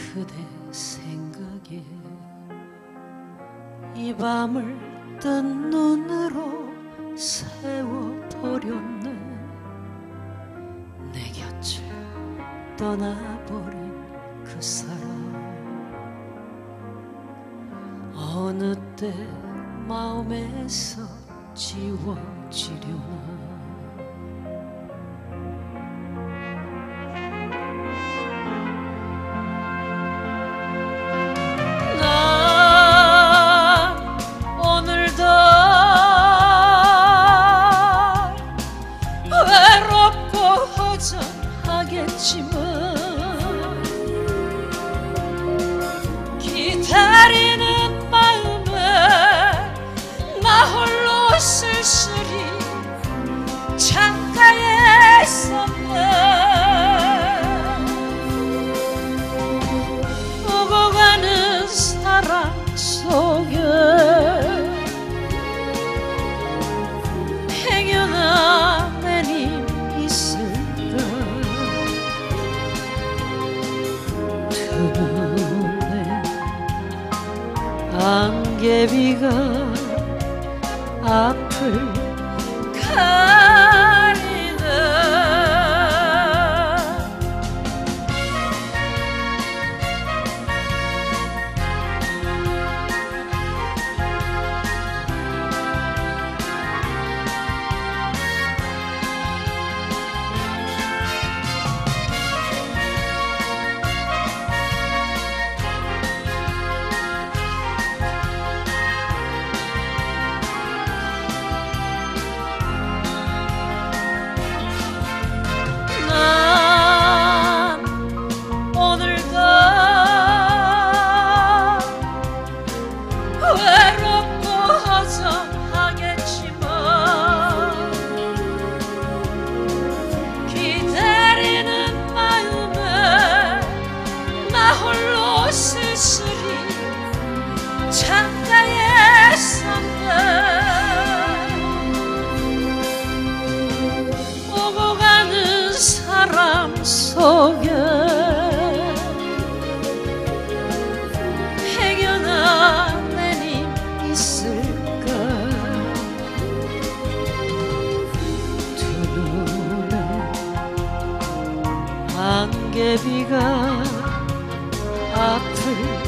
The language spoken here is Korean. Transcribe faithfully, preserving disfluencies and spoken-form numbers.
그대 생각에 이 밤을 뜬 눈으로 세워버렸네. 내 곁을 떠나버린 그 사람, 어느 때 마음에서 지워지려나. 하겠지만 기다리는 마음에 나 홀로 쓸쓸히 창가에 섰네. 오고 가는 사랑 속에 행여나 내님 있을까. 눈에 안개비가 앞을 가리네. 쓸쓸히 창가에 섰네. 오고 가는 사람 속에 행여나 내님 있을까. 두 눈에 안개비가 앞을